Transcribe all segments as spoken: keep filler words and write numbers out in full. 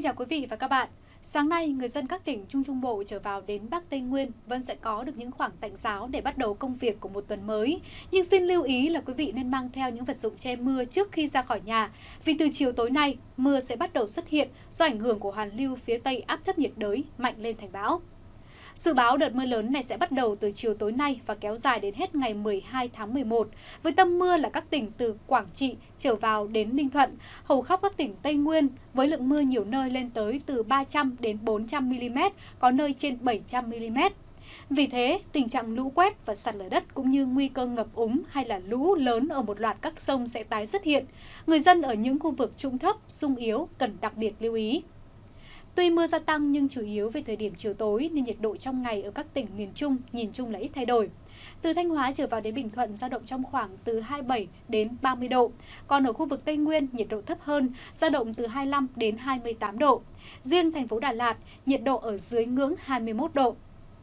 Xin chào quý vị và các bạn. Sáng nay, người dân các tỉnh Trung Trung Bộ trở vào đến Bắc Tây Nguyên vẫn sẽ có được những khoảng tạnh giáo để bắt đầu công việc của một tuần mới. Nhưng xin lưu ý là quý vị nên mang theo những vật dụng che mưa trước khi ra khỏi nhà, vì từ chiều tối nay, mưa sẽ bắt đầu xuất hiện do ảnh hưởng của hoàn lưu phía Tây áp thấp nhiệt đới mạnh lên thành bão. Dự báo đợt mưa lớn này sẽ bắt đầu từ chiều tối nay và kéo dài đến hết ngày mười hai tháng mười một, với tâm mưa là các tỉnh từ Quảng Trị trở vào đến Ninh Thuận, hầu khắp các tỉnh Tây Nguyên với lượng mưa nhiều nơi lên tới từ ba trăm đến bốn trăm mi-li-mét, có nơi trên bảy trăm mi-li-mét. Vì thế, tình trạng lũ quét và sạt lở đất cũng như nguy cơ ngập úng hay là lũ lớn ở một loạt các sông sẽ tái xuất hiện. Người dân ở những khu vực trũng thấp, xung yếu cần đặc biệt lưu ý. Tuy mưa gia tăng nhưng chủ yếu về thời điểm chiều tối nên nhiệt độ trong ngày ở các tỉnh miền Trung nhìn chung là ít thay đổi. Từ Thanh Hóa trở vào đến Bình Thuận dao động trong khoảng từ hai mươi bảy đến ba mươi độ. Còn ở khu vực Tây Nguyên nhiệt độ thấp hơn, dao động từ hai mươi lăm đến hai mươi tám độ. Riêng thành phố Đà Lạt nhiệt độ ở dưới ngưỡng hai mươi mốt độ.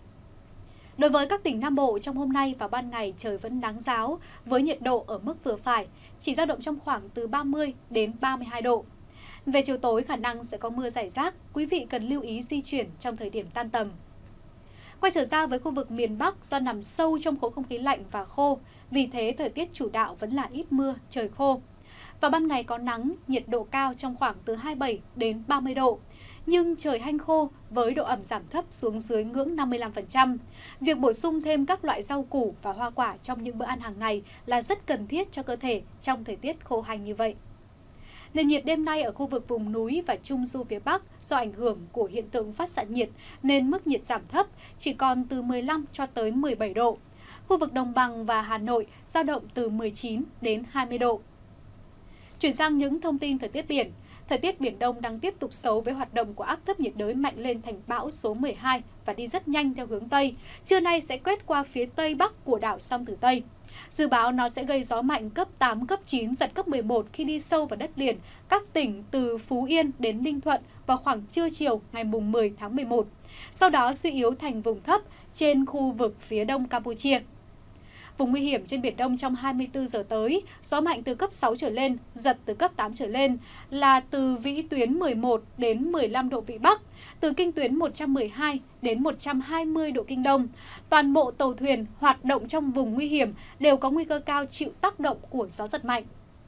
Đối với các tỉnh Nam Bộ, trong hôm nay và ban ngày trời vẫn nắng ráo với nhiệt độ ở mức vừa phải, chỉ dao động trong khoảng từ ba mươi đến ba mươi hai độ. Về chiều tối khả năng sẽ có mưa rải rác, quý vị cần lưu ý di chuyển trong thời điểm tan tầm. Quay trở ra với khu vực miền Bắc do nằm sâu trong khối không khí lạnh và khô, vì thế thời tiết chủ đạo vẫn là ít mưa, trời khô. Vào ban ngày có nắng, nhiệt độ cao trong khoảng từ hai mươi bảy đến ba mươi độ. Nhưng trời hanh khô với độ ẩm giảm thấp xuống dưới ngưỡng năm mươi lăm phần trăm. Việc bổ sung thêm các loại rau củ và hoa quả trong những bữa ăn hàng ngày là rất cần thiết cho cơ thể trong thời tiết khô hanh như vậy. Nền nhiệt đêm nay ở khu vực vùng núi và Trung du phía Bắc do ảnh hưởng của hiện tượng phát xạ nhiệt nên mức nhiệt giảm thấp, chỉ còn từ mười lăm cho tới mười bảy độ. Khu vực Đồng bằng và Hà Nội dao động từ mười chín đến hai mươi độ. Chuyển sang những thông tin thời tiết biển. Thời tiết Biển Đông đang tiếp tục xấu với hoạt động của áp thấp nhiệt đới mạnh lên thành bão số mười hai và đi rất nhanh theo hướng Tây. Trưa nay sẽ quét qua phía Tây Bắc của đảo Song Tử Tây. Dự báo nó sẽ gây gió mạnh cấp tám, cấp chín, giật cấp mười một khi đi sâu vào đất liền các tỉnh từ Phú Yên đến Ninh Thuận vào khoảng trưa chiều ngày mười tháng mười một. Sau đó suy yếu thành vùng thấp trên khu vực phía đông Campuchia. Vùng nguy hiểm trên Biển Đông trong hai mươi tư giờ tới, gió mạnh từ cấp sáu trở lên, giật từ cấp tám trở lên là từ vĩ tuyến mười một đến mười lăm độ Vĩ Bắc, từ kinh tuyến một trăm mười hai đến một trăm hai mươi độ Kinh Đông. Toàn bộ tàu thuyền hoạt động trong vùng nguy hiểm đều có nguy cơ cao chịu tác động của gió giật mạnh.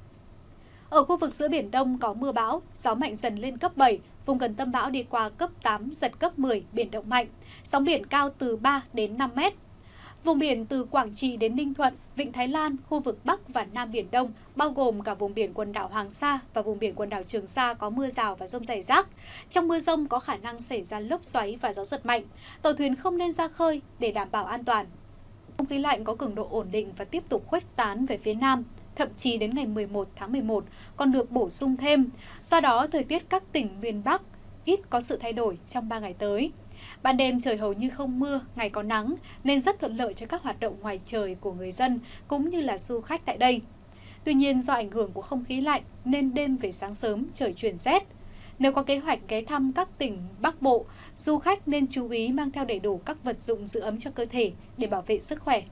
Ở khu vực giữa Biển Đông có mưa bão, gió mạnh dần lên cấp bảy, vùng gần tâm bão đi qua cấp tám, giật cấp mười, biển động mạnh, sóng biển cao từ ba đến năm mét. Vùng biển từ Quảng Trị đến Ninh Thuận, Vịnh Thái Lan, khu vực Bắc và Nam Biển Đông, bao gồm cả vùng biển quần đảo Hoàng Sa và vùng biển quần đảo Trường Sa có mưa rào và dông rải rác. Trong mưa dông có khả năng xảy ra lốc xoáy và gió giật mạnh. Tàu thuyền không nên ra khơi để đảm bảo an toàn. Không khí lạnh có cường độ ổn định và tiếp tục khuếch tán về phía Nam, thậm chí đến ngày mười một tháng mười một còn được bổ sung thêm. Do đó, thời tiết các tỉnh miền Bắc ít có sự thay đổi trong ba ngày tới. Ban đêm trời hầu như không mưa, ngày có nắng nên rất thuận lợi cho các hoạt động ngoài trời của người dân cũng như là du khách tại đây. Tuy nhiên do ảnh hưởng của không khí lạnh nên đêm về sáng sớm trời chuyển rét. Nếu có kế hoạch ghé thăm các tỉnh Bắc Bộ, du khách nên chú ý mang theo đầy đủ các vật dụng giữ ấm cho cơ thể để bảo vệ sức khỏe.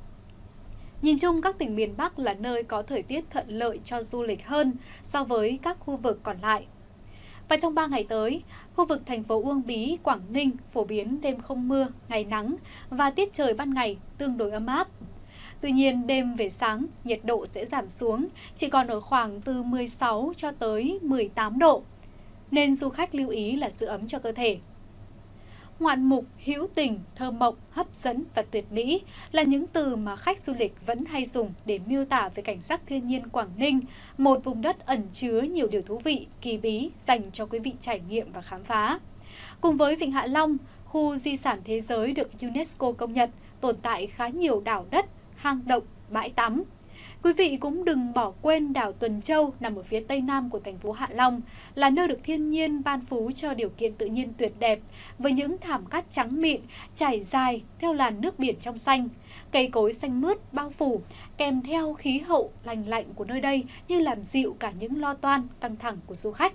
Nhìn chung các tỉnh miền Bắc là nơi có thời tiết thuận lợi cho du lịch hơn so với các khu vực còn lại. Và trong ba ngày tới, khu vực thành phố Uông Bí, Quảng Ninh phổ biến đêm không mưa, ngày nắng và tiết trời ban ngày tương đối ấm áp. Tuy nhiên, đêm về sáng, nhiệt độ sẽ giảm xuống, chỉ còn ở khoảng từ mười sáu cho tới mười tám độ, nên du khách lưu ý là giữ ấm cho cơ thể. Ngoạn mục, hữu tình, thơ mộng, hấp dẫn và tuyệt mỹ là những từ mà khách du lịch vẫn hay dùng để miêu tả về cảnh sắc thiên nhiên Quảng Ninh, một vùng đất ẩn chứa nhiều điều thú vị, kỳ bí dành cho quý vị trải nghiệm và khám phá. Cùng với Vịnh Hạ Long, khu di sản thế giới được UNESCO công nhận, tồn tại khá nhiều đảo đất, hang động, bãi tắm. Quý vị cũng đừng bỏ quên đảo Tuần Châu nằm ở phía tây nam của thành phố Hạ Long, là nơi được thiên nhiên ban phú cho điều kiện tự nhiên tuyệt đẹp, với những thảm cát trắng mịn, trải dài theo làn nước biển trong xanh. Cây cối xanh mướt bao phủ, kèm theo khí hậu lành lạnh của nơi đây như làm dịu cả những lo toan, căng thẳng của du khách.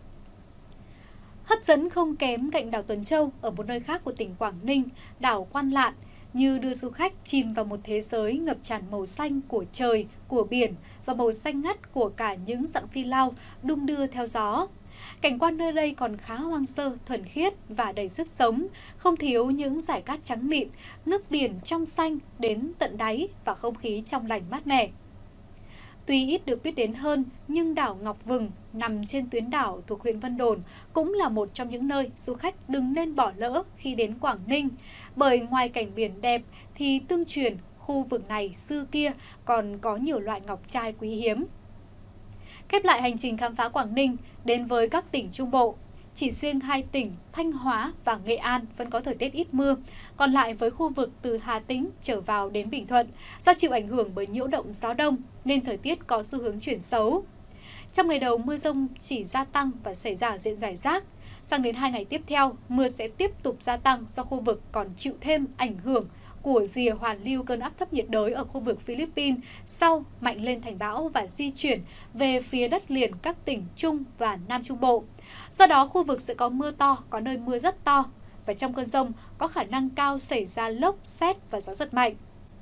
Hấp dẫn không kém cạnh đảo Tuần Châu ở một nơi khác của tỉnh Quảng Ninh, đảo Quan Lạn, như đưa du khách chìm vào một thế giới ngập tràn màu xanh của trời, của biển và màu xanh ngắt của cả những dặng phi lao đung đưa theo gió. Cảnh quan nơi đây còn khá hoang sơ, thuần khiết và đầy sức sống, không thiếu những dải cát trắng mịn, nước biển trong xanh đến tận đáy và không khí trong lành mát mẻ. Tuy ít được biết đến hơn, nhưng đảo Ngọc Vừng nằm trên tuyến đảo thuộc huyện Vân Đồn cũng là một trong những nơi du khách đừng nên bỏ lỡ khi đến Quảng Ninh. Bởi ngoài cảnh biển đẹp thì tương truyền khu vực này xưa kia còn có nhiều loại ngọc trai quý hiếm. Khép lại hành trình khám phá Quảng Ninh đến với các tỉnh Trung Bộ. Chỉ riêng hai tỉnh Thanh Hóa và Nghệ An vẫn có thời tiết ít mưa, còn lại với khu vực từ Hà Tĩnh trở vào đến Bình Thuận, do chịu ảnh hưởng bởi nhiễu động gió đông nên thời tiết có xu hướng chuyển xấu. Trong ngày đầu mưa dông chỉ gia tăng và xảy ra ở diện rải rác. Sang đến hai ngày tiếp theo, mưa sẽ tiếp tục gia tăng do khu vực còn chịu thêm ảnh hưởng của rìa hoàn lưu cơn áp thấp nhiệt đới ở khu vực Philippines sau mạnh lên thành bão và di chuyển về phía đất liền các tỉnh Trung và Nam Trung Bộ. Do đó, khu vực sẽ có mưa to, có nơi mưa rất to, và trong cơn dông có khả năng cao xảy ra lốc, sét và gió giật mạnh.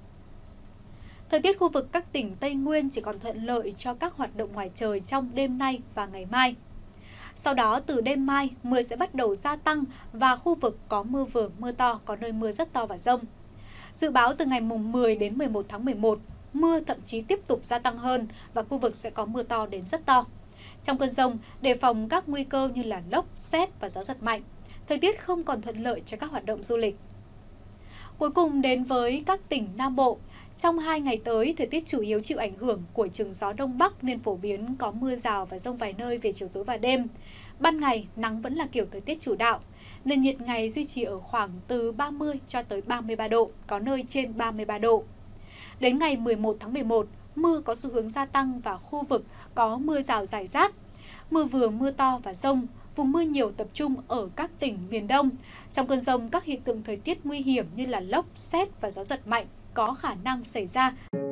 Thời tiết khu vực các tỉnh Tây Nguyên chỉ còn thuận lợi cho các hoạt động ngoài trời trong đêm nay và ngày mai. Sau đó, từ đêm mai, mưa sẽ bắt đầu gia tăng và khu vực có mưa vừa, mưa to, có nơi mưa rất to và dông. Dự báo từ ngày mười đến mười một tháng mười một, mưa thậm chí tiếp tục gia tăng hơn và khu vực sẽ có mưa to đến rất to. Trong cơn dông, đề phòng các nguy cơ như là lốc, sét và gió giật mạnh. Thời tiết không còn thuận lợi cho các hoạt động du lịch. Cuối cùng đến với các tỉnh Nam Bộ. Trong hai ngày tới, thời tiết chủ yếu chịu ảnh hưởng của chừng gió Đông Bắc nên phổ biến có mưa rào và dông vài nơi về chiều tối và đêm. Ban ngày, nắng vẫn là kiểu thời tiết chủ đạo. Nền nhiệt ngày duy trì ở khoảng từ ba mươi cho tới ba mươi ba độ, có nơi trên ba mươi ba độ. Đến ngày mười một tháng mười một, mưa có xu hướng gia tăng và khu vực có mưa rào rải rác. Mưa vừa, mưa to và dông, vùng mưa nhiều tập trung ở các tỉnh miền Đông. Trong cơn dông, các hiện tượng thời tiết nguy hiểm như là lốc, sét và gió giật mạnh có khả năng xảy ra.